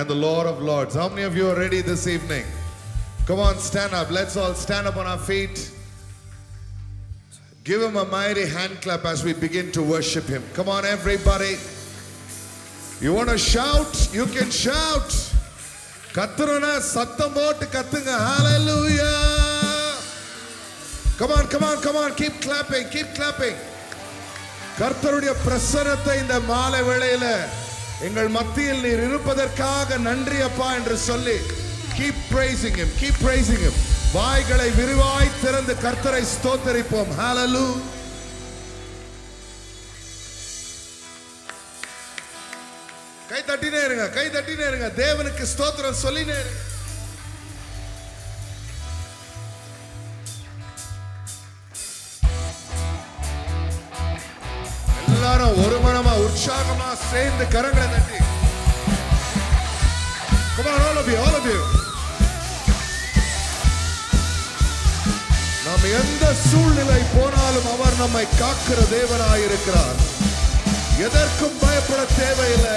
and the Lord of Lords. How many of you are ready this evening? Come on, stand up. Let's all stand up on our feet. Give him a mighty hand clap as we begin to worship him. Come on, everybody. You want to shout? You can shout. Kathurana sattam potu kathunga. Hallelujah. Come on, come on, come on. Keep clapping, keep clapping. கர்த்தருடைய பிரசன்னத்தை இந்த மாலை வேளையில எங்கள் மத்தியில் நீர் இருப்பதற்காக நன்றி அப்பா என்று சொல்லி keep praising him, keep praising him. வாய்களை விரிவாய் திறந்து கர்த்தரை ஸ்தோத்திரிப்போம். ஹalleluya. கை தட்டினே இருங்க, கை தட்டினே இருங்க. தேவனுக்கு ஸ்தோத்திரம் சொல்லினே இருங்க. எல்லாரும் ஒரு மனமா உற்சாகமா சேர்ந்து கரங்களை தட்டி. Come on, all of you, all of you. நாம் எந்த சூழ்நிலை போனாலும் அவர் நம்மை காக்கிற தேவனாய் இருக்கிறார். எதற்கும் பயப்பட தேவையில்லை.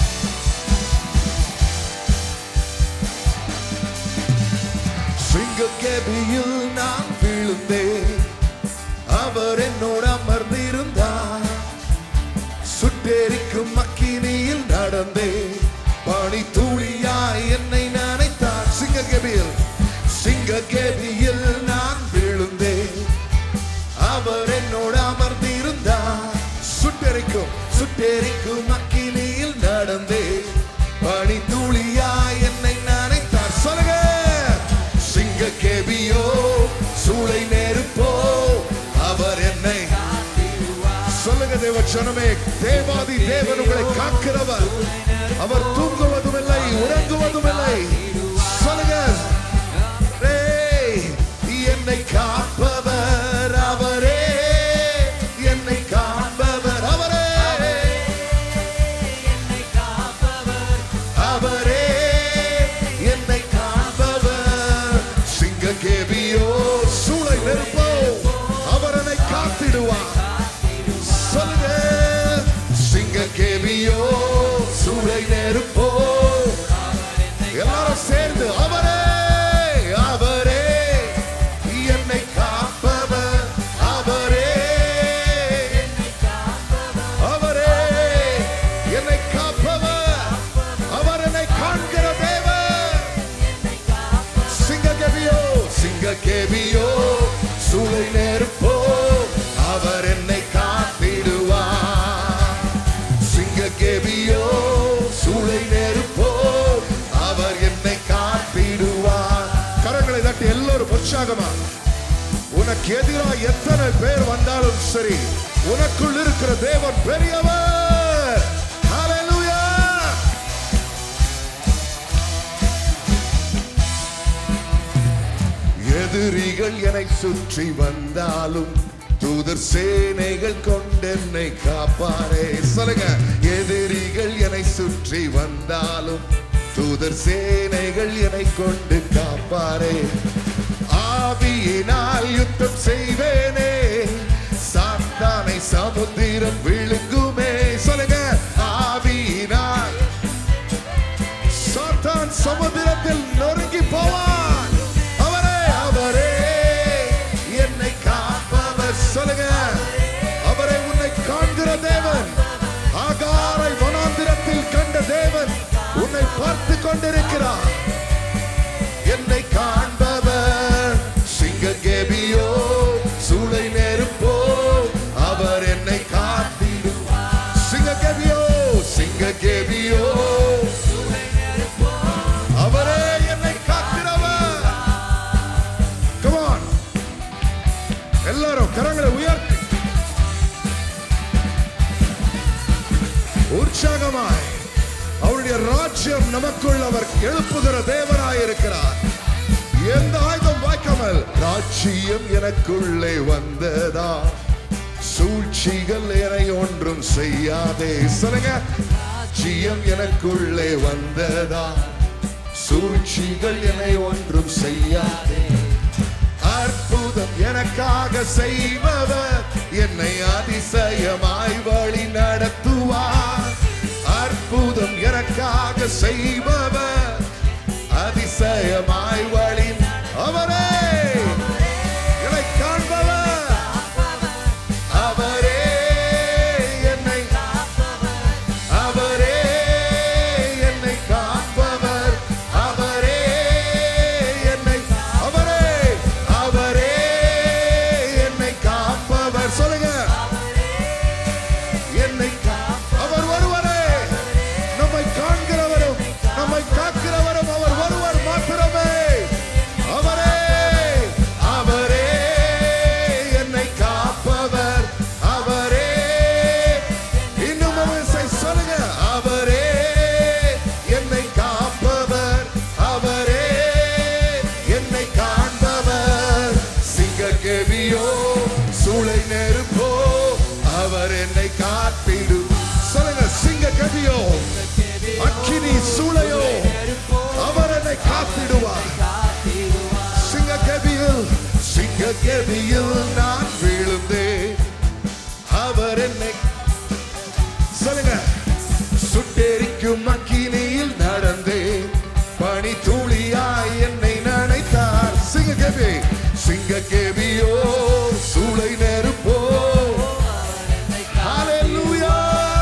சிங்கக்கேபியில் நான் விழுந்தேன், அவர் என்னோடு அமர்ந்திருந்தார். சுட்டெரிக்கும் அக்கினியில் நடந்தே பனி துளியாய் என்னை நனைத்தார். சிங்கக்கேபியில் நான் விழுந்தேன், அவர் என்னோடு அமர்ந்திருந்தார். சுட்டெரிக்கும் அக்கினியில் நடந்தே பனி துளியாய் என்னை நனைத்தார். சொல்லுங்க. சிங்கக்கேபியோ சூளை நெருப்போ அவர் என்னை. சொல்லுங்க தேவ ஜனமே, தேவாதி தேவன் உங்களை காக்கிறவர். அவர் தூங்குவதும் இல்லை, உறங்குவதும் இல்லை. சொல்லுங்க. என்னை காப்பவர் அவரே, என்னை காப்பவர் அவரே, என்னை காப்பவர் அவரே, என்னை காப்பவர். சிங்கக்கேபியோ சூளை நெருப்போ அவர் என்னை காத்திடுவார். சொல்லுங்க. சிங்கக்கேபியோ சூளை நெருப்போ எல்லாரும் சேர்ந்து அவரே அவரே என்னை காப்பவர் அவரே, அவரே என்னை காப்பவர், அவர் என்னை காண்கிற தேவன். சிங்கக்கேபியோ சூளை நெருப்போ அவர் என்னை காத்திடுவார். சிங்கக்கேபியோ சூளை நெருப்போ அவர் என்னை காத்திடுவார். கரங்களை தட்டி எல்லோரும் உற்சாகமா. உனக்கு எதிராக எத்தனை பேர் வந்தாலும் சரி, உனக்குள் இருக்கிற தேவன் பெரியவர். ஹalleluya. எதிரிகள் என்னை சுற்றி வந்தாலும் தூதர் சேனைகள் கொண்டென்னை காப்பாரே. சொல்லுங்க. எதிரிகள் என்னை சுற்றி வந்தாலும் தூதர் சேனைகள் என்னை கொண்டு காப்பாரே. ஆவியினால் யுத்தம் செய்வேனே, சாத்தானை சமுத்திரம் விழுங்குமே. சொல்லுங்க. ஆவியினால் சாத்தான் சமுத்திரத்தில் நொறுங்கி போவான். அவரே அவரே என்னை காப்பவர். சொல்லுங்க. அவரை உன்னை காண்கிற தேவன். ஆகாரை வனாந்திரத்தில் கண்ட தேவன் உன்னை பார்த்து கொண்டிருக்கிறார். என்னை காண்பவர். சிங்கக்கேபியோ சூளை நெருப்போ அவர் என்னை காத்திடுவார். சிங்கக்கேபியோ சிங்கக்கேபியோ அவரே என்னை காக்கிறவர். Come on. எல்லாரும் கரங்களை உயர்த்தி உற்சாகமாய் அவருடைய ராஜ்யம் நமக்குள் அவர் எழுப்புகிற தேவனாயிருக்கிறார். எந்த ஆயுதம் வாய்க்காமல் ராஜ்யம் எனக்குள்ளே வந்ததா, சூழ்ச்சிகள் என்னை ஒன்றும் செய்யாதே. சொல்லுங்க. ராஜ்யம் எனக்குள்ளே வந்ததா, சூழ்ச்சிகள் என்னை ஒன்றும் செய்யாதே. அற்புதம் எனக்காக செய்பவர் என்னை அதிசயமாய் வழி நடத்துவார். அற்புதம் எனக்காக செய்பவர் அதிசயமாய் வழி அவரே என்னை காண்பவர் அவரே என்னை அவரே என்னை காண்பவர் அவரே என்னை அவரே அவரே என்னை காப்பவர் சொல்லுங்க என்னை அவர் ஒருவரே நம்மை காண்கிறவரும் நம்மை காக்கிறவரும் அவர் ஒருவர் மாத்திரமே அவரே அவரே என்னை காப்பவர் அவரே இன்னும் சொல்லுங்க அவரே என்னை காப்பவர் அவரே என்னை காண்பவர் சிங்கக்கேவியோ சூளை நெருப்போ அவர் என்னை காத்திடு சொல்லுங்க சிங்கக்கேவியோ அக்கினி சூளையோ அவர் என்னை காத்திடுவார் சிங்கக்கேவியில் நான் விழுந்தேன் அவர் என்னை சொல்லுங்க சுட்டெரிக்கும் அக்கினியில் நடந்தேன் பனி துளியாய் என்னை நனைத்தார் சிங்கக்கேவியோ சூளை நெருப்போ ஹல்லேலூயா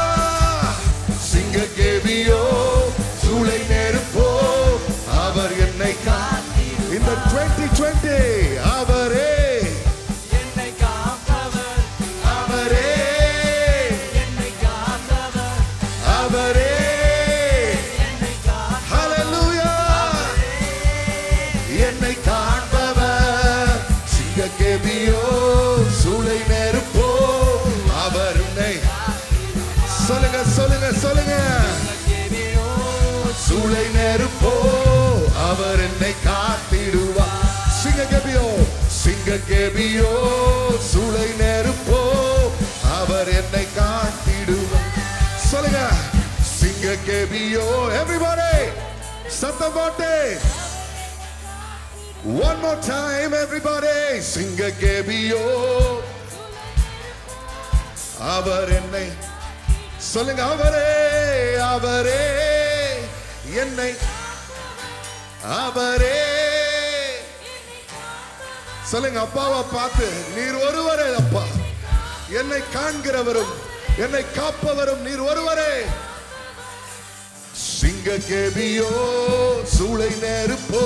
சிங்கக்கேவியோ சூளை நெருப்போ அவர் என்னை இந்த 2020 அவரே என்னை காப்பவர் அவரே என்னை காப்பவர் அவரே என்னை காப்பவர் ஹல்லேலூயா என்னை காண்பவர் சிங்கக்கேவியோ சூளை நெருப்போ அவர் என்னை சொல்லுங்க சொல்லுங்க சொல்லுங்க சூளை நெருப்போ அவர் என்னை காத்திடுவார் சிங்கக்கேவியோ சூளை நெருப்போ அவர் என்னை காத்திடுவார் சொல்லுங்க சிங்கக்கேவியோ everybody சத்தம் போட்டு one more time everybody சிங்கக்கேவியோ அவர் என்னை சொல்லுங்க அவரே அவரே என்னை அவரே சொல்லுங்க அப்பாவை பார்த்து நீர் ஒருவரே அப்பா என்னை காண்கிறவரும் என்னை காப்பவரும் நீர் ஒருவரே சிங்கக்கேவியோ சூளை நெருப்போ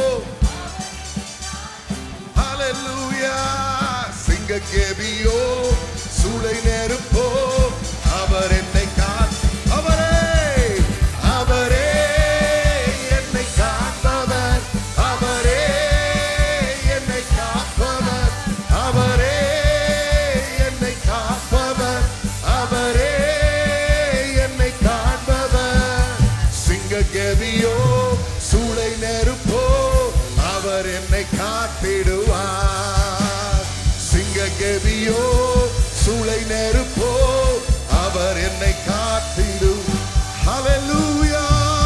ஹல்லேலூயா சிங்கக்கேவியோ சூளை நெருப்போ அவர் என்னை அவரே அவரே என்னை காப்பவர் அவரே என்னை காப்பவர் அவரே என்னை காப்பவர் அவரே என்னை காண்பவர் சிங்கக்கேவியோ சூளை நெருப்போ அவர் என்னை காத்திடுவார் சிங்கக்கேவியோ சூளை நெருப்போ அவர் என்னை காத்திடும் ஹல்லேலூயா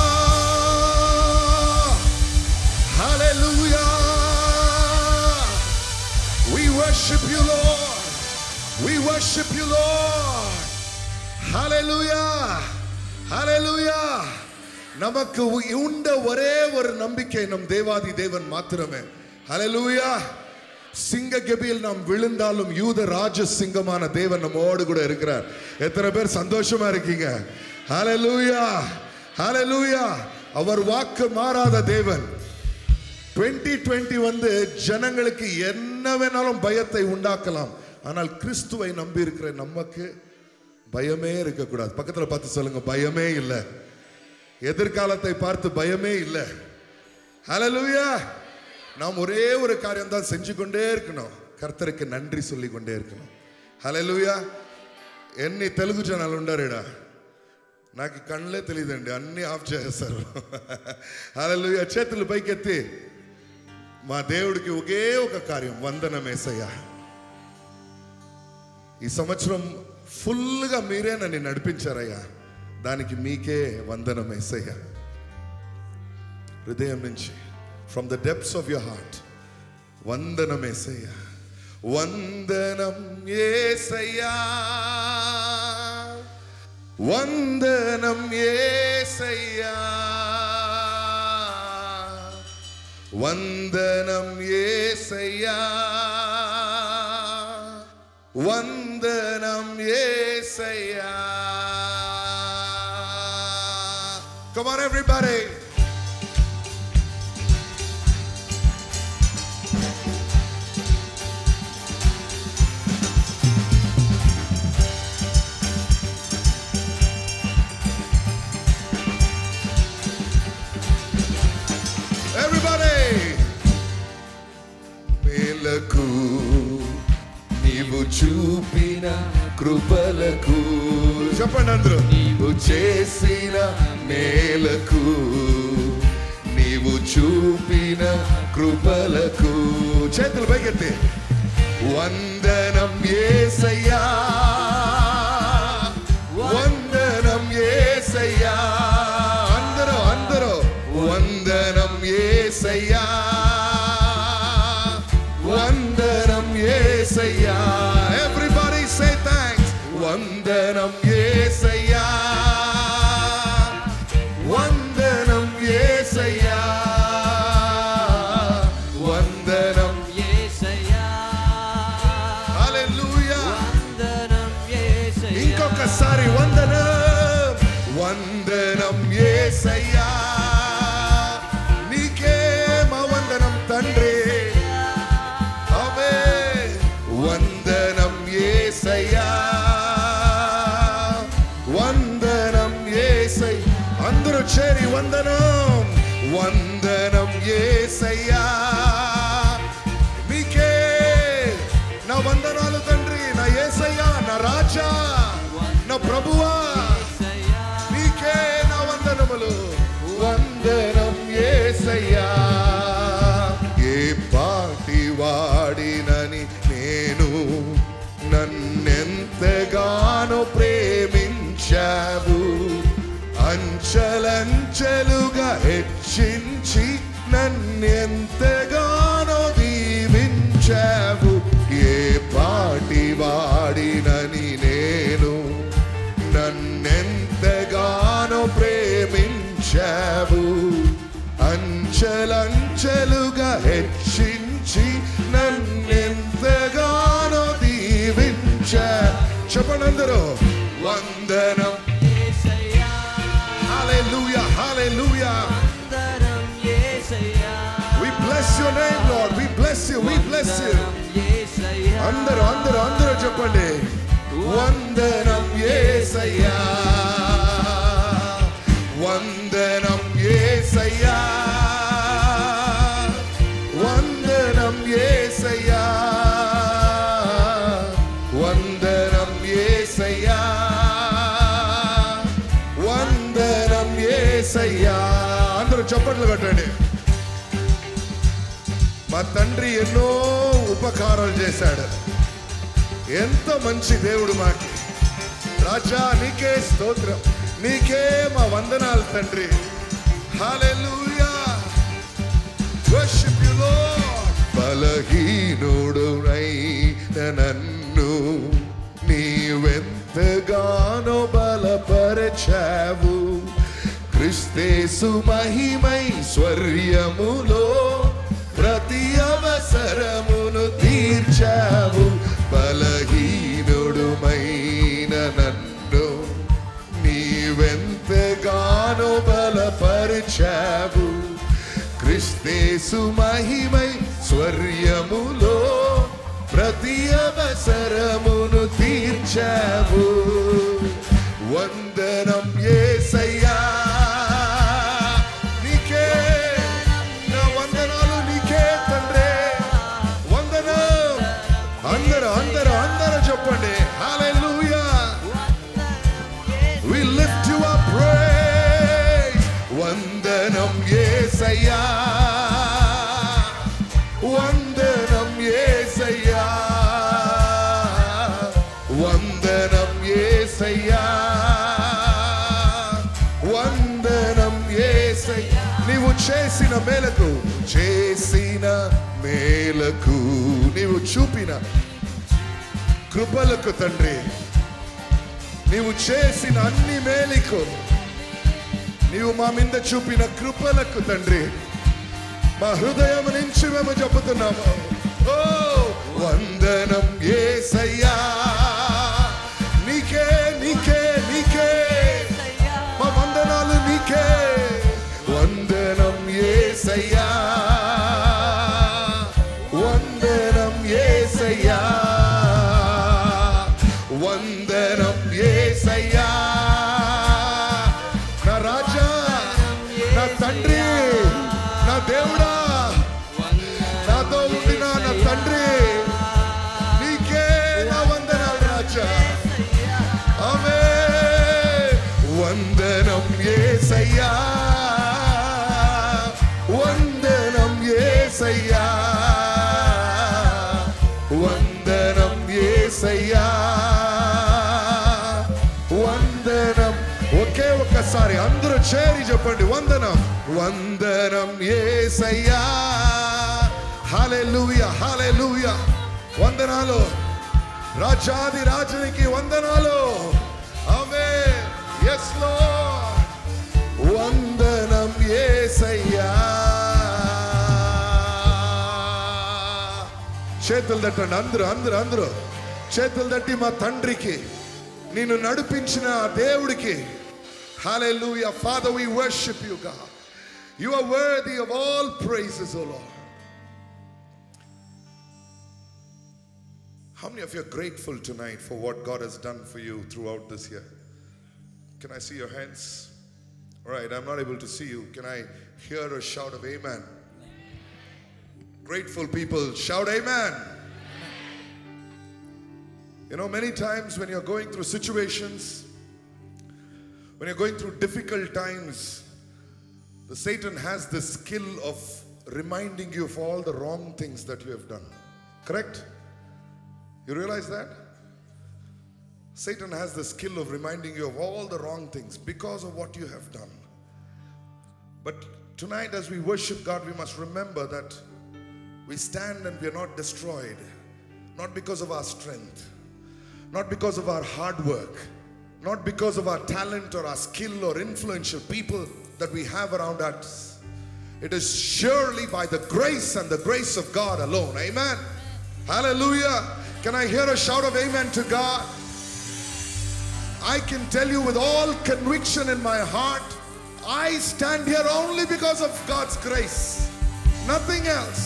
ஹல்லேலூயா we worship you lord we worship you lord hallelujah hallelujah நமக்கு உண்ட ஒரே ஒரு நம்பிக்கை நம் தேவாதி தேவன் மாத்திரமே ஹல்லேலூயா சிங்கக்கேவியில் நாம் விழுந்தாலும் யூத ராஜ சிங்கமான தேவன் நம்மோடு கூட இருக்கிறார் எத்தனை பேர் சந்தோஷமா இருக்கீங்க ஹல்லேலூயா ஹல்லேலூயா அவர் வாக்கு மாறாத தேவன் 2020 வந்து ஜனங்களுக்கு என்ன வேணாலும் பயத்தை உண்டாக்கலாம் ஆனால் கிறிஸ்துவை நம்பி இருக்கிற நமக்கு பயமே இருக்க கூடாது பக்கத்துல பார்த்து சொல்லுங்க பயமே இல்லை எதிர்காலத்தை பார்த்து பயமே இல்லை ஹல்லேலூயா நாம் ஒரே ஒரு காரியம் தான் செஞ்சு கொண்டே இருக்கணும் கர்த்தருக்கு நன்றி சொல்லி கொண்டே இருக்கணும் హల్లెలూయా ఎన్ని తెలుగు జనాలు ఉండారేడా నాకు కళ్ళే తెలియదండి అన్ని ఆఫ్ చేస్తారు హల్లెలూయా చేతులు పైకెత్తి మా దేవుడికి ఒకే ఒక కార్యం వందనం యేసయ్యా ఈ సంవత్సరం ఫుల్ గా మీరే నన్ను నడిపించారయ్యా దానికి మీకే వందనం యేసయ్యా హృదయం నుంచి from the depths of your heart వందనం యేసయ్యా వందనం యేసయ్యా వందనం యేసయ్యా వందనం యేసయ్యా, వందనం యేసయ్యా. Come on everybody. మేలకు నీవు చూపిన కృపలకు, చెప్పండి అందరూ, నీవు చేసిన మేలకు, నీవు చూపిన కృపలకు, చేతులు పైకెత్తి, వందనం యేసయ్యా, వందనం యేసయ్యా. అందరూ అందరూ వందనం యేసయ్యా, వందనం యేసయ్యా. Everybody say thanks. వందనం యేసయ్యా, వందనం యేసయ్యా, వందనం యేసయ్యా. హల్లెలూయా, వందనం యేసయ్యా. ఇంకొకసారి వందనం, వందనం యేసయ్యా. నీకే మా వందనం తండ్రి. వందనం యేసయ్యా, వందనం యేసయ్యా. అందరూ చేరి వందనం, వందనం యేసయ్యా. మీకే నా వందనాలు తండ్రి, నా యేసయ్యా, నా రాజా, నా ప్రభువా, మీకే నా వందనములు. వందనం యేసయ్యా. ఏ పాటి వాడినని నేను, నన్నెంతగానో ప్రేమించావు, అంచెలంచెలుగా హెచ్చించి నన్నెంతగానో దీవించావు. ఏ పాటి వాడినని నేను, నన్నెంతగానో ప్రేమించావు, అంచెలంచెలుగా హెచ్చించి నన్నెంతగానో దీవించా. చెప్పండి అందరూ, వందనం యేసయ్యా. హల్లెలూయా, హల్లెలూయా. వందనం యేసయ్యా. We bless your name Lord, we bless you, we bless you. అందరూ అందరూ అందరూ చెప్పండి, వందనం యేసయ్యా, వందనం యేసయ్యా, వందనం యేసయ్యా, వందనం యేసయ్యా, వందనం యేసయ్యా. అందరూ చప్పట్లు కొట్టండి. మా తండ్రి ఎన్నో ఉపకారాలు చేశాడు. ఎంత మంచి దేవుడు మాకి. రాజా నీకే స్తోత్రం, నీకే మా వందనాలు తండ్రి. హల్లెలూయా, worship you Lord. బలహీనుడునైన నన్ను నీవెంతగానో బలపరచావు, క్రీస్తేసు మహిమైశ్వర్యములో ప్రతి అవసరమును తీర్చావు. బలహీనుడుమైన నన్ను నీవెంతగానో బలపరచావు, క్రీస్తేసు మహిమైశ్వర్యములో ప్రతి అవసరమును తీర్చావు. వందనం యేసయ్యా, నీకే నా వందనాలు, నీకే తండ్రి వందనం. అందరూ అందరూ అందరూ చెప్పండి, హల్లెలూయా. We lift you up, praise. వందనం యేసయ్యా, వందనం యేసయ్యా, వందనం యేసయ్యా, వందనం యేసయ్యా. నీవు చేసిన మేలకు, చేసిన మేలకు, నీవు చూపిన కృపలకు తండ్రి, నీవు చేసిన అన్ని మేలుకు, నీవు మా మీద చూపిన కృపలకు తండ్రి, మా హృదయం నుంచి మేము చెబుతున్నాము. ఓ వందనం యేసయ్యా, నీకే నీకే నీకే మా వందనాలు నీకే. వందనం యేసయ్యా, వందనం యేసయ్యా, వందనం యేసయ్యా. నా రాజా, నా తండ్రి, నా దేవుడా, నాతో ఉండిన నా తండ్రి, నీకే నా వందనాలు రాజా. ఆమేన్. వందనం యేసయ్యా, వందనం యేసయ్యా, వందనం యేసయ్యా, వందనం. ఒకే ఒక్కసారి అందరూ చేరి చెప్పండి, వందనం. వందనం యేసయ్యా. హల్లెలూయా, హల్లెలూయా. వందనాలు రాజాది రాజునికి వందనాలు. ఆమేన్. yes lord. వందనం యేసయ్యా. చేతులు తట్టండి అందరూ అందరూ అందరూ చేతులు తట్టి మా తండ్రికి, నిన్ను నడిపించిన దేవుడికి. Hallelujah. Father, we worship you, God. You are worthy of all praises, O Lord. How many of you are grateful tonight for what God has done for you throughout this year? Can I see your hands? All right, I'm not able to see you. Can I hear a shout of amen? Grateful people, shout amen. You know, many times when you're going through situations, when you're going through difficult times, the Satan has this skill of reminding you of all the wrong things that you have done. Correct? You realize that? Satan has the skill of reminding you of all the wrong things because of what you have done. But tonight as we worship God, we must remember that we stand and we are not destroyed, not because of our strength, not because of our hard work, not because of our talent or our skill or influential people that we have around us. It is surely by the grace and the grace of God alone. Amen. Hallelujah. Can I hear a shout of amen to God? I can tell you with all conviction in my heart, I stand here only because of God's grace. Nothing else.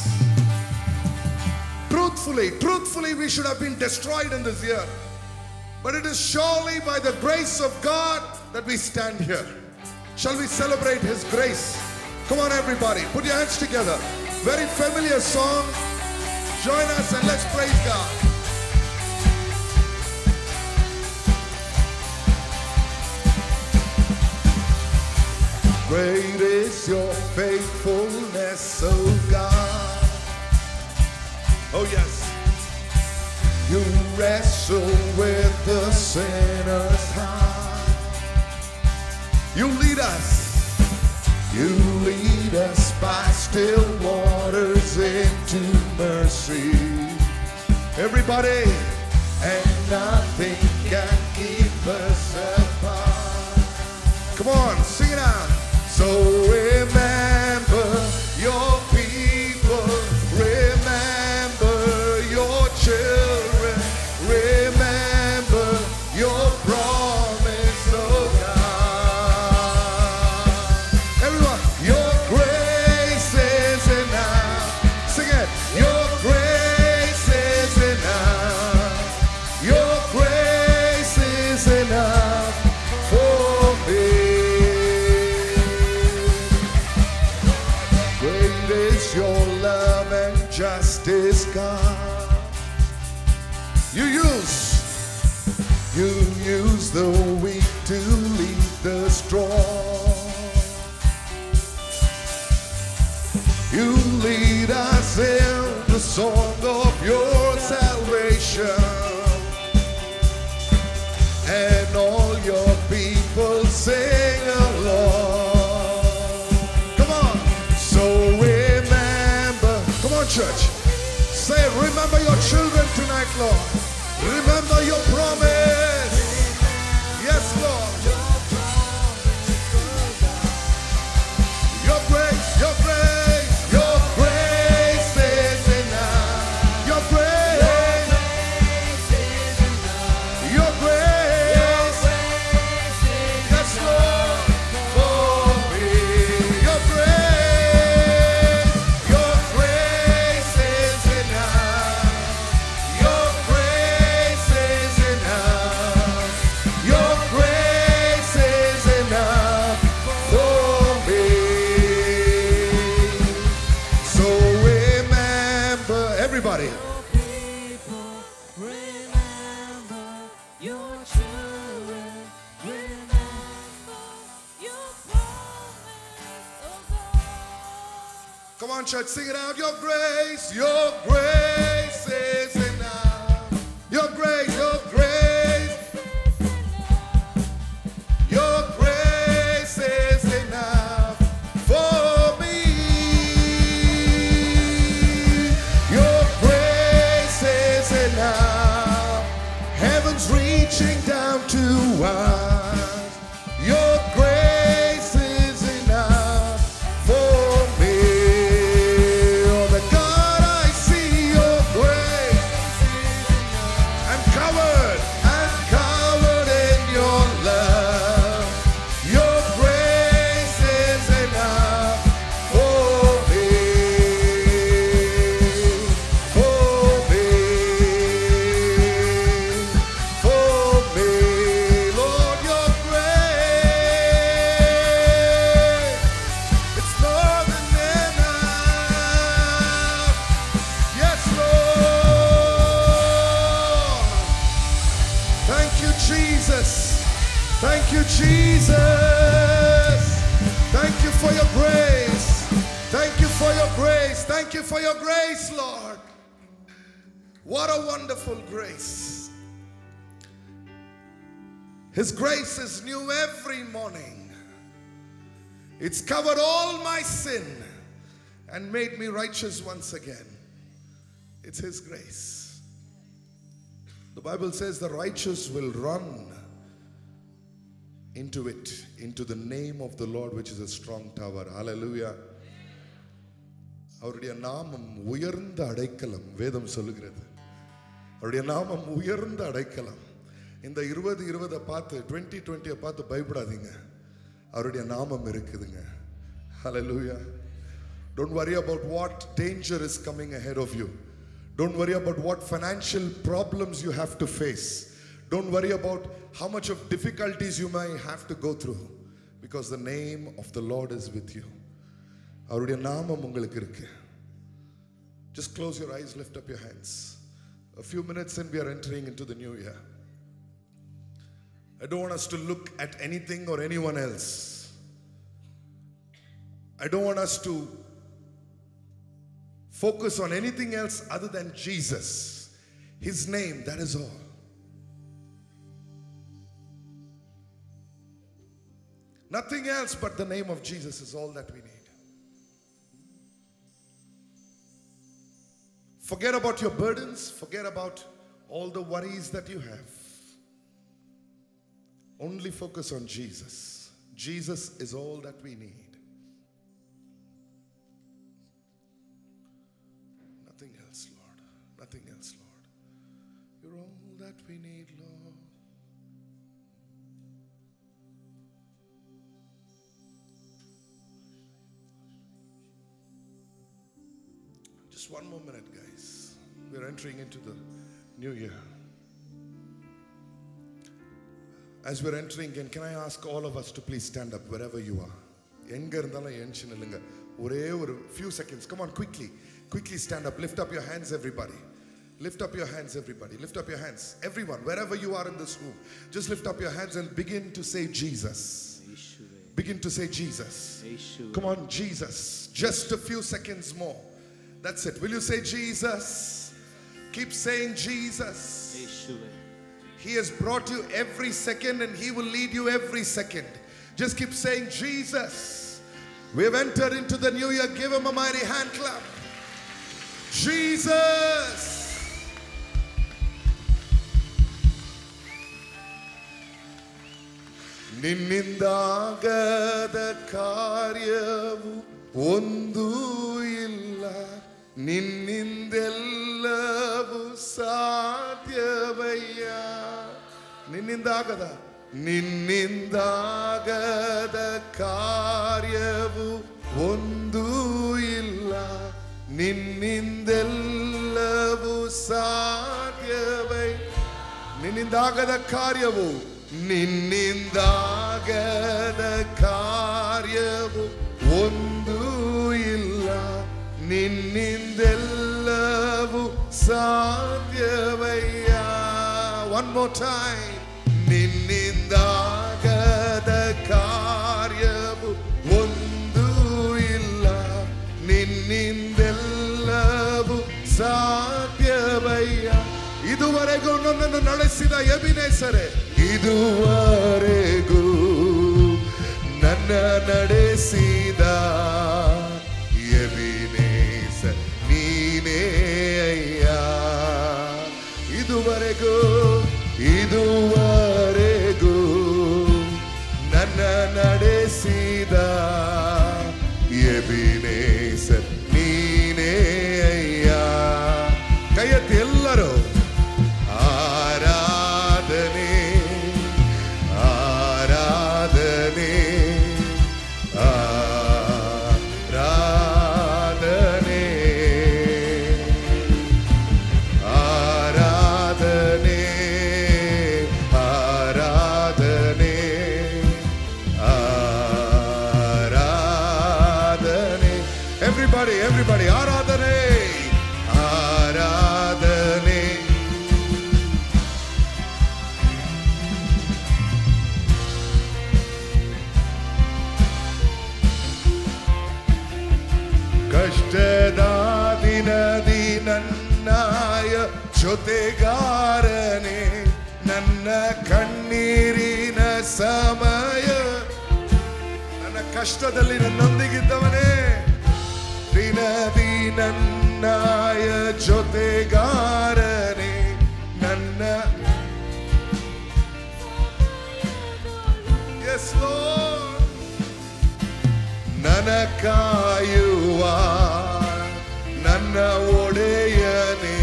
Truthfully, we should have been destroyed in this year. But it is surely by the grace of God that we stand here. Shall we celebrate His grace? Come on everybody, put your hands together. Very familiar song. Join us and let's praise God. Great is your faithfulness, oh God. Oh yes. You wrestle with the sinner's heart. You lead us by still waters into mercy. Everybody, and nothing can keep us apart. Come on, sing it out. So remember your people, remember your children, remember your promise, oh God. Everyone, your grace is enough. Sing it. Your grace is enough. Your grace is enough for me. Great is your love and justice, God. You use the weak to lead the strong. You lead us in the song of your salvation, and all your people sing along. Come on. So remember, come on church, say remember your children tonight, Lord. Remember your promise. Yes, Lord. Your grace, your grace, your on, church, sing it out. Your grace is enough. Your grace, your grace. Your grace is enough for me. Your grace is enough. Heaven's reaching down to us. Your grace is enough for me. Oh, the God I see, your grace. I'm covered in your love. Your grace is enough for me. Lord, your grace, it's more than enough. Yes, Lord. Thank you, Jesus. Thank you, Jesus. Thank you for your grace. Thank you for your grace. Thank you for your grace, Lord. What a wonderful grace. His grace is new every morning. It's covered all my sin and made me righteous once again. It's His grace. The Bible says the righteous will run into it, into the name of the Lord, which is a strong tower. Hallelujah. அவருடைய நாமம் உயர்ந்த அடைக்கலம். வேதம் சொல்லுகிறது அவருடைய நாமம் உயர்ந்த அடைக்கலம். இந்த 2020 பார்த்து 2020 பார்த்து பயப்படாதீங்க. அவருடைய நாமம் இருக்குதுங்க. Hallelujah. Don't worry about what danger is coming ahead of you. Don't worry about what financial problems you have to face. Don't worry about how much of difficulties you may have to go through, because the name of the Lord is with you. அவருடைய நாமம் உங்களுக்கு இருக்கு. Just close your eyes, lift up your hands. A few minutes and we are entering into the new year. I don't want us to look at anything or anyone else. I don't want us to focus on anything else other than Jesus. His name, that is all. Nothing else but the name of Jesus is all that we need. Forget about your burdens. Forget about all the worries that you have. Only focus on Jesus. Jesus is all that we need. Nothing else, Lord. Nothing else, Lord. You're all that we need, Lord. Just one more minute, guys. We're entering into the new year. As we're entering in, can I ask all of us to please stand up wherever you are? எங்க இருந்தாலும் எழுந்து நில்லுங்க. ஒரே ஒரு few seconds. Come on, quickly. Quickly stand up. Lift up your hands, everybody. Lift up your hands, everybody. Lift up your hands. Everyone, wherever you are in this room, just lift up your hands and begin to say Jesus. Begin to say Jesus. Come on, Jesus. Just a few seconds more. That's it. Will you say Jesus? Keep saying Jesus. He has brought you every second and He will lead you every second. Just keep saying Jesus. We have entered into the new year. Give Him a mighty hand clap. Jesus. ನಿನ್ನಿಂದಾಗದ ಕಾರ್ಯವು ಒಂದು ಇಲ್ಲ, ನಿನ್ನಿಂದೆಲ್ಲವೂ ಸಾಧ್ಯವಯ್ಯ. ನಿನ್ನಿಂದಾಗದ ಕಾರ್ಯವು ಒಂದು ಇಲ್ಲ, ನಿನ್ನಿಂದೆಲ್ಲವೂ ಸಾಧ್ಯವಯ್ಯ. ನಿನ್ನಿಂದಾಗದ ಕಾರ್ಯವು ಒಂದು ಇಲ್ಲ, ನಿನ್ನಿಂದೆಲ್ಲವೂ ಸಾಧ್ಯವಯ್ಯ. One more time. ನಿನ್ನಿಂದಾಗದ ಕಾರ್ಯವು ಒಂದು ಇಲ್ಲ, ನಿನ್ನಿಂದ ಇದುವರೆಗೂ ನನ್ನನ್ನು ನಡೆಸಿದ ಎಬಿನೇಸರೇ, ಇದುವರೆಗೂ ನನ್ನ ನಡೆಸಿದ ಎಬಿನೇಸರ್ ನೀನೇ ಅಯ್ಯ. ಇದುವರೆಗೂ ನನ್ನ ನಡೆಸಿದ ಎಬಿನೇಸರ್ ನೀನೇ ಅಯ್ಯ. ಕೈಯತ್ತಿ ಎಲ್ಲರೂ. ಆರಾಧನೆ ಆರಾಧನೆ ಆರಾಧನೆ ಆರಾಧನೆ ಆರಾಧನೆ ಆರಾಧನೆ. ಎವ್ರಿಬಡಿ ಆರಾಧನೆ ಆರಾಧನೆ. ಕಷ್ಟದ ದಿನದಿ ನನ್ನಾಯ ಜೊತೆಗಾರನೆ, ನನ್ನ ಕಣ್ಣೀರಿನ ಸಮಯ, ನನ್ನ ಕಷ್ಟದಲ್ಲಿ ನನ್ನೊಂದಿಗಿದ್ದವನೇ, ದಿನದಿ ನನ್ನಾಯ ಜೊತೆಗಾರನೆ, ನನ್ನ Yes, Lord. ನನ್ನ ಕಾಯುವ ನನ್ನ ಒಡೆಯನೇ,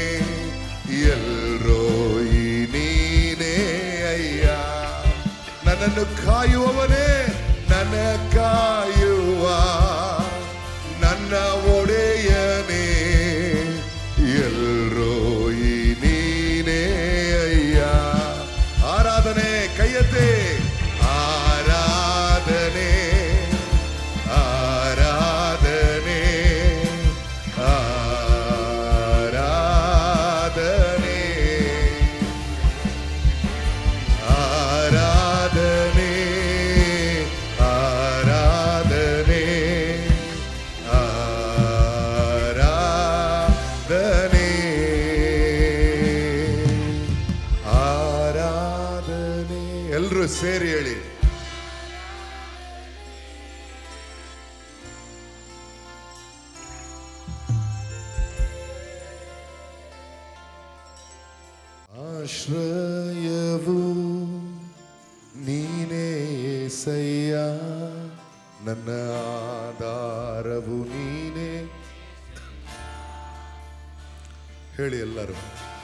ಎಲ್ರೋಯಿ ನೀನೇ ಅಯ್ಯ. ನನ್ನನ್ನು ಕಾಯುವವನೇ, ನನ್ನ ಕಾಯುವ ನನ್ನ ಒಡೆಯನೇ, ಎಲ್ರೋಯಿ ನೀನೇ ಅಯ್ಯ. ಆರಾಧನೆ ಕೈಯತ್ತೆ. ಆರಾಧನೆ ಆರಾಧನೆ ಆರಾಧನೆ ಆರಾಧನೆ ಆರಾಧನೆ ಆರಾಧನೆ ಆರಾಧನೆ. ಎಲ್ಲರೂ ಸೇರಿ ಹೇಳಿ. ಆಶ್ರಯವು ನೀನೇ యేసయ్య, ನನ್ನ ಆಧಾರವು ನೀನೇ. ಹೇಳಿ ಎಲ್ಲರೂ.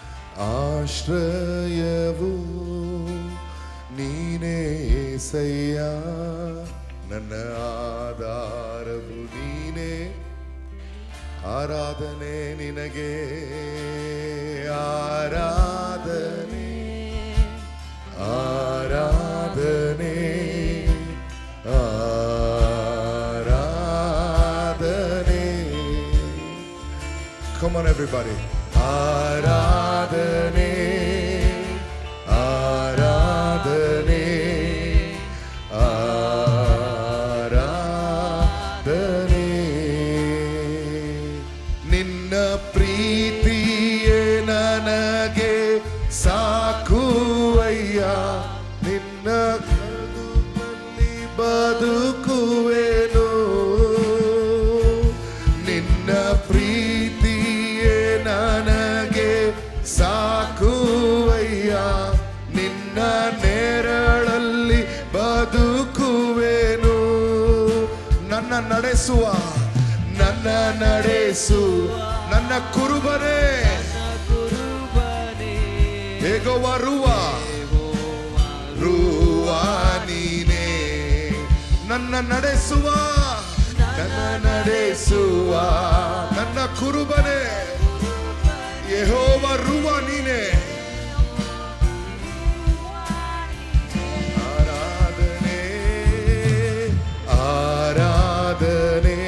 ಆಶ್ರಯವು ನೀನೇ యేసయ్య, ನನ್ನ ಆಧಾರವು ನೀನೇ. ಆರಾಧನೆ ನಿನಗೆ, ಆರಾಧನೆ ಆರಾಧನೆ ಆರಾಧನೆ. Come on everybody. ಆರಾಧನೆ ಆರಾಧನೆ ಆರಾಧನೆ. ನಿನ್ನ ಪ್ರೀತಿಯೇ ನನಗೆ ಸಾಕುವಯ್ಯ, ನಿನ್ನ ಕರುಣೆಯಲ್ಲಿ ಬದುಕುವೆನು. ನಿನ್ನ ಪ್ರೀತಿಯೇ ನನಗೆ ಸಾಕುವಯ್ಯ, ನಿನ್ನ ನೆರಳಲ್ಲಿ ಬದುಕುವೆನು. ನನ್ನ ನಡೆಸುವ ನನ್ನ ಕುರುಬನೇ, ಯೆಹೋವ ರುವ ನೀನೇ. ನನ್ನ ನಡೆಸುವ ನನ್ನ ಕುರುಬನೇ, ಯೆಹೋವ ರುವ ನೀನೇ. ಆರಾಧನೆ ಆರಾಧನೆ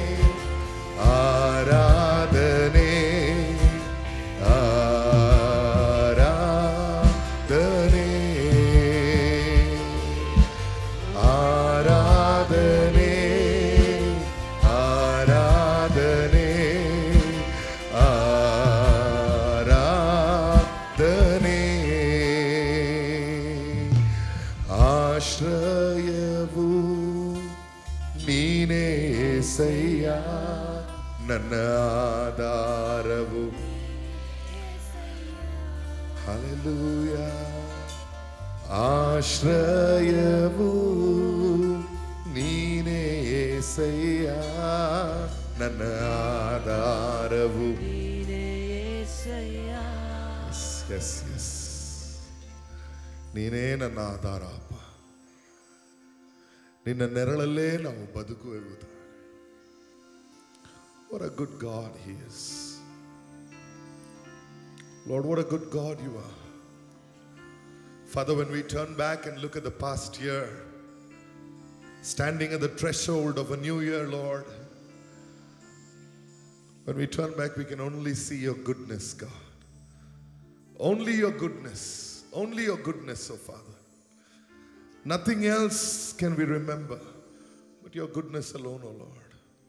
ಆರಾಧನೆ ಆರಾಧನೆ ಆರಾಧನೆ ಆರಾಧನೆ ಆರಾಧನೆ. Hallelujah. ಆಶ್ರಯವು ನೀನೇ యేసయ్య, ನನ್ನ ಆಧಾರವು ನೀನೇ యేసయ్య. Yes, yes. ನೀನೇ ನನ್ನ ಆಧಾರ ಅಪ್ಪ. ನಿನ್ನ ನೆರಳಲ್ಲೇ ನಾವು ಬದುಕುವುದು. What a good God He is. Lord, what a good God you are. Father, when we turn back and look at the past year, standing at the threshold of a new year, Lord, when we turn back, we can only see your goodness, God. Only your goodness. Only your goodness, oh Father. Nothing else can we remember but your goodness alone, oh Lord.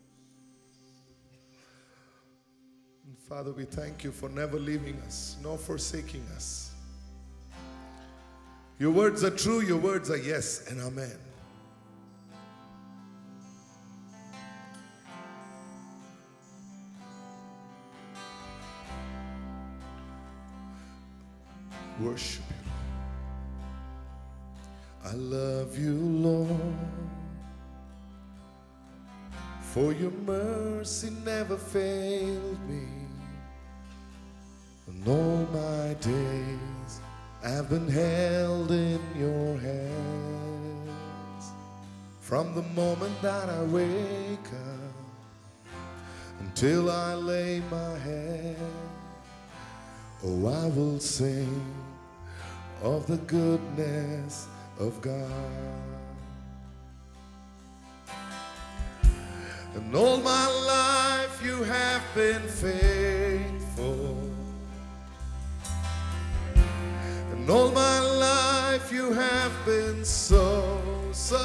And Father, we thank you for never leaving us nor forsaking us. Your words are true, your words are yes and amen. Worship you, Lord. I love you, Lord, for your mercy never failed me. And all my days I've been held in your hands. From the moment that I wake up until I lay my head, oh, I will sing of the goodness of God. And all my life you have been faithful. And all my life you have been so, so.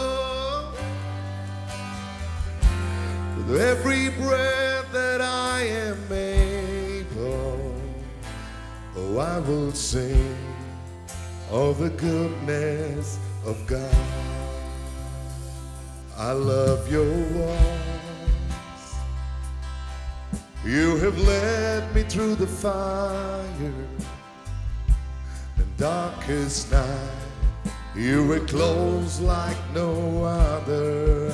With every breath that I am able, oh, I will sing of the goodness of God. I love your voice. You have led me through the fire and darkest night. You were close like no other.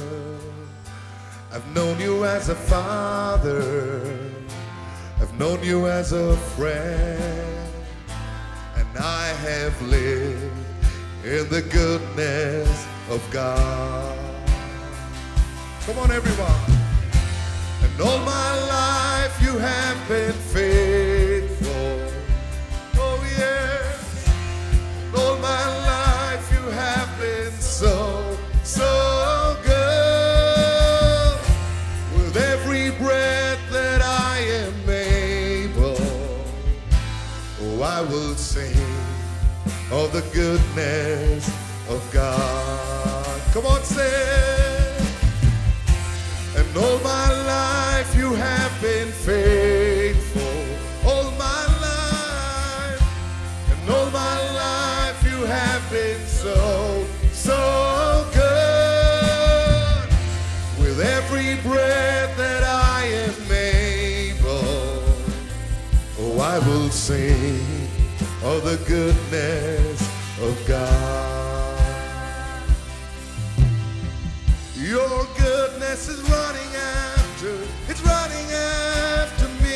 I've known you as a father. I've known you as a friend. And I have lived in the goodness of God. Come on, everyone. And all my life you have been faithful. Oh, yes. And all my life you have been so, so good. With every breath that I am able, oh, I will sing of the goodness of God. Come on, say. And all my life you have been faithful. All my life. And all my life you have been so, so good. With every breath that I am able, oh, I will sing of the goodness of God. Your goodness is running after, it's running after me.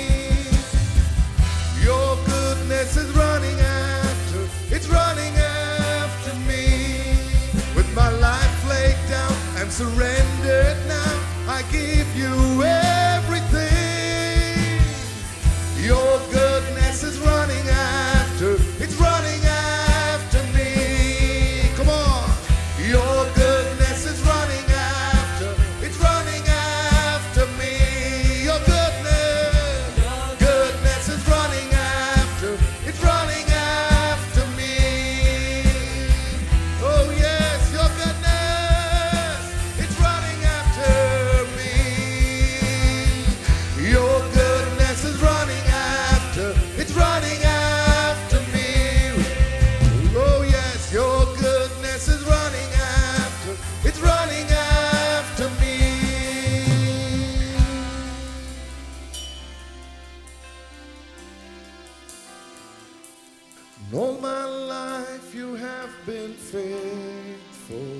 Your goodness is running after, it's running after me. With my life laid down and surrendered now, I give you everything. Your goodness is running after, it's running after me. Come on. Your goodness is running after, it's running after me. Your goodness is running after, it's running after me. Oh yes, your goodness, it's running after me. All my life you have been faithful.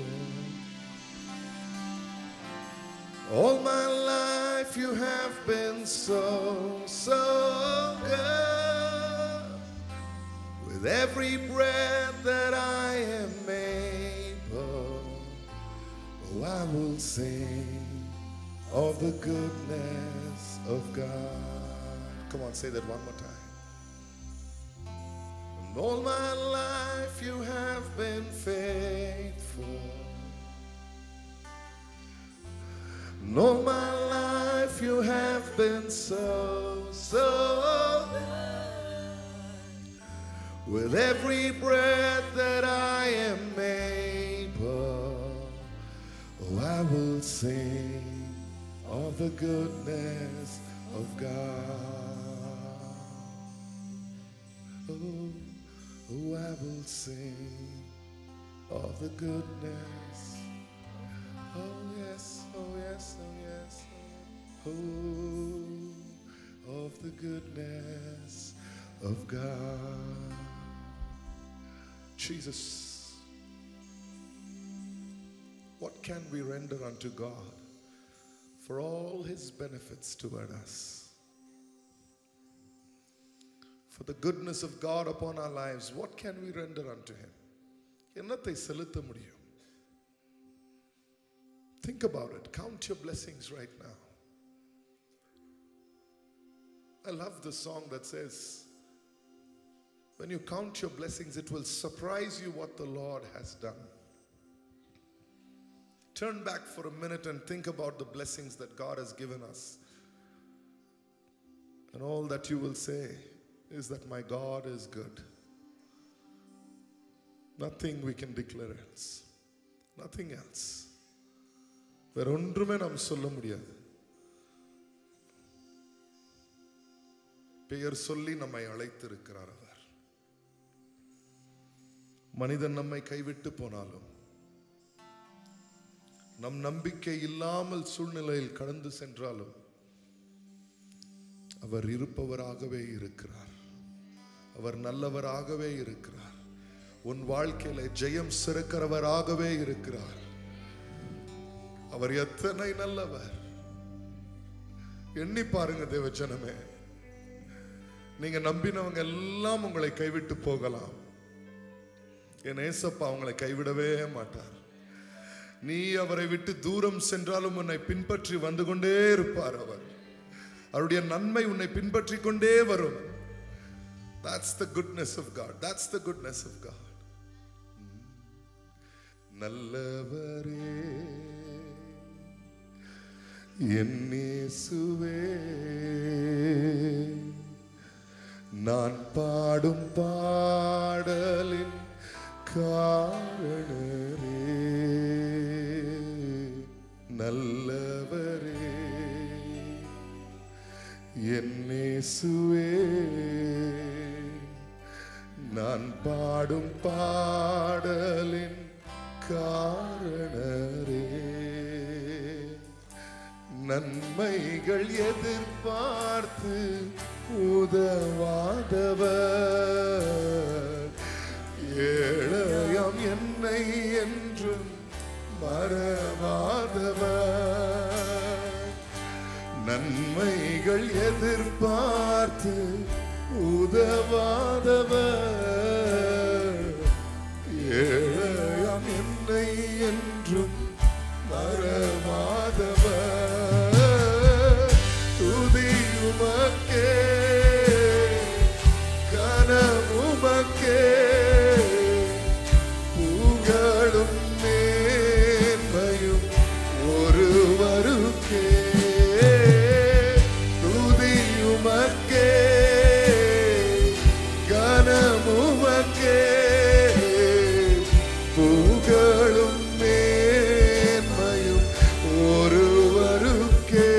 All my life you have been so good. With every breath that I am able, oh, I will sing of the goodness of God. Come on, say that one more time. And all my life you have been faithful. And all my life you have been so good. With every breath that I am able, oh, I will sing of the goodness of God. Oh, I will sing of the goodness. Oh yes, oh yes, oh yes, oh, of the goodness of God. Jesus, what can we render unto God for all his benefits toward us? For the goodness of God upon our lives, what can we render unto him? என்னத்தை செலுத்த முடியும்? Think about it. Count your blessings right now. I love the song that says, when you count your blessings, it will surprise you what the Lord has done. Turn back for a minute and think about the blessings that God has given us. And all that you will say is that my God is good. Nothing we can declare else. Nothing else. வேற ஒன்றுமே நாம் சொல்ல முடியாது. பெயர் சொல்லி நம்மை அழைத்திருக்கிறார் அவர். மனிதன் நம்மை கைவிட்டு போனாலும், நம் நம்பிக்கை இல்லாமல் சூழ்நிலையில் கடந்து சென்றாலும், அவர் இருப்பவராகவே இருக்கிறார். அவர் நல்லவராகவே இருக்கிறார். உன் வாழ்க்கையில ஜெயம் சிறக்கிறவராகவே இருக்கிறார். அவர் எத்தனை நல்லவர். எண்ணி பாருங்க தேவஜனமே. நீங்க நம்பினவங்க எல்லாம் உங்களை கைவிட்டு போகலாம். என் ஏசப்பா உங்களை கைவிடவே மாட்டார். நீ அவரை விட்டு தூரம் சென்றாலும் உன்னை பின்பற்றி வந்து கொண்டே இருப்பார். அவருடைய நன்மை உன்னை பின்பற்றி கொண்டே வரும். That's the goodness of God. That's the goodness of God. நல்லவரே என் இயேசுவே, நான் பாடும் பாடலின் காரணரே. நல்லவரே என் இயேசுவே, நான் பாடும் பாடலின் காரணரே. நன்மைகள் எதிர்பார்த்து உதவாதவர், ஏழையாம் என்னை என்றும் மறவாதவர். நன்மைகள் எதிர்பார்த்து உதவாதவர், ஏழையாம் என்னை என்றும் மறவாதவர். துதி உமக்கே, கனமுமக்கே, புகழும் மேன்மையும் ஒருவருக்கே. துதி உமக்கே, கனமுமக்கே, புகழும் மேன்மையும் ஒருவருக்கே.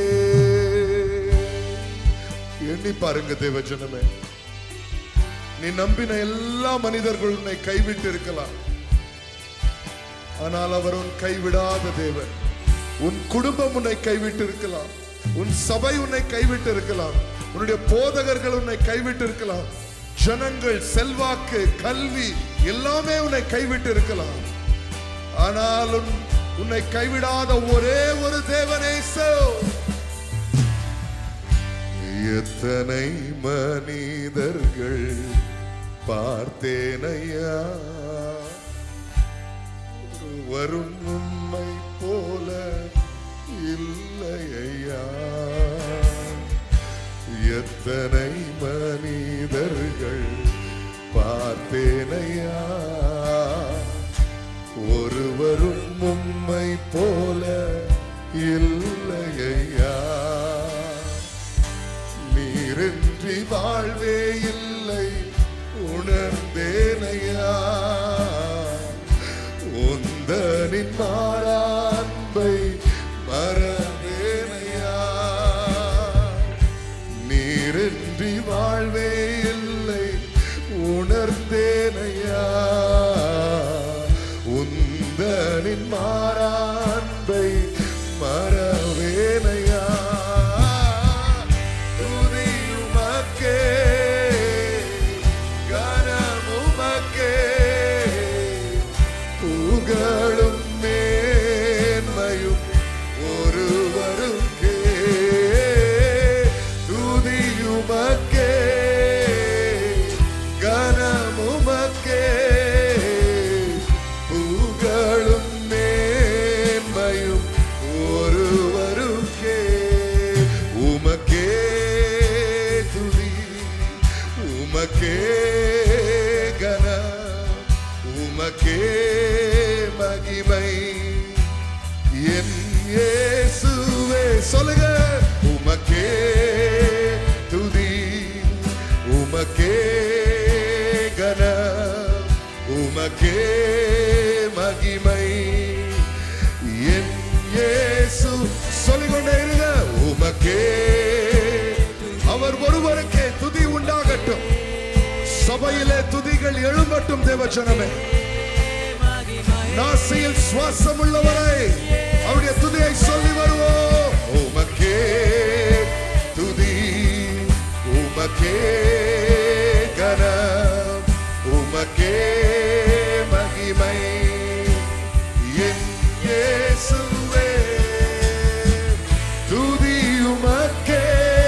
எண்ணி பாருங்க தேவஜனமே, நீ நம்பின எல்லா மனிதர்கள் உன்னை கைவிட்டு இருக்கலாம். ஆனால் அவர் உன் கைவிடாத தேவன். உன் குடும்பம் உன்னை கைவிட்டு இருக்கலாம், உன் சபை உன்னை கைவிட்டு இருக்கலாம், உன்னுடைய போதகர்கள் உன்னை கைவிட்டு இருக்கலாம், ஜனங்கள், செல்வாக்கு, கல்வி எல்லாமே உன்னை கைவிட்டு இருக்கலாம். ஆனாலும் உன்னை கைவிடாத ஒரே ஒரு தேவனே. எத்தனை மனிதர்கள் பார்த்தேனையா, வரும் உம்மை போல இல்லையா. எத்தனை மனிதர்கள் பார்த்தேனையா, ஒருவரும் உம்மை போல இல்லையா. நீரின்றி வாழ்வே இல்லை உணர்ந்தேனையா, உந்தனின் மாறான்பை மறந்தேனையா. நீரின்றி வாழ்வே இல்லை உணர்ந்தேனையா, உந்தனின் மாறான்பை மறவேனையா. புகழும் மேன்மையும் ஒருவருக்கே, துதியுமக்கே கனமுமக்கே. புகழும் மேன்மையும் ஒருவருக்கே, உமக்கே துதி, உமக்கே கனம், உமக்கே மகிமை. என் இயேசுவே சொல்லுங்க, உமக்கே துதி, உமக்கே கனம், உமக்கே மகிமை. என் இயேசு சொல்லிக்கொண்டே இருங்க, உமக்கே. அவர் ஒருவருக்கே துதி உண்டாகட்டும். சபையிலே துதிகள் எழும்பட்டும். தேவஜனமே, நாசியில் சுவாசம் உள்ளவரை அவருடைய துதியை சொல்லி வருவோம். உமக்கே துதி, உமக்கே கனம், உமக்கே மகிமை. என் இயேசுவே துதி உமக்கே,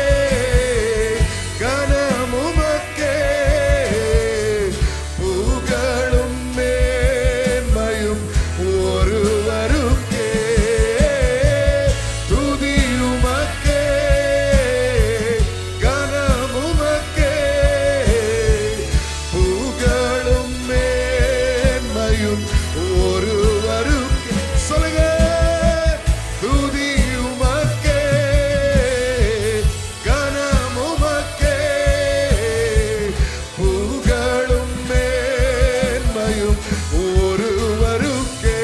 கனம் உமக்கே, புகழும் மேன்மையும் ஒருவருக்கே. துதி உமக்கே, கனம் உமக்கே, புகழும் மேன்மையும் ஒருவருக்கே. சொல்லுங்க, துதி உமக்கே, கனம் உமக்கே, புகழும் மேன்மையும் ஒருவருக்கே.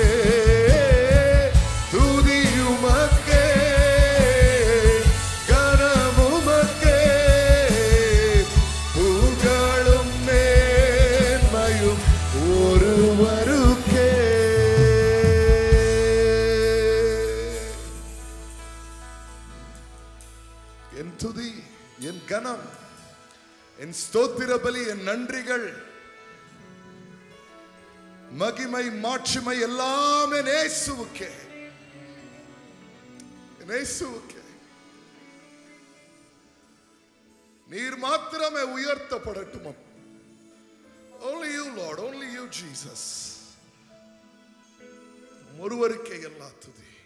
துதி உமக்கே, கனம் உமக்கே, புகழும் மேன்மையும் ஒருவருக்கே. என் துதி, என் கனம், என் ஸ்தோத்திர பலி, என் நன்றிகள், மகிமை, மாட்சிமை எல்லாமே இயேசுவுக்கே, இயேசுவுக்கே. நீர் மாத்திரமே உயர்த்தப்படட்டும். Only you Lord, only you Jesus. ஒருவருக்கே எல்லா துதி.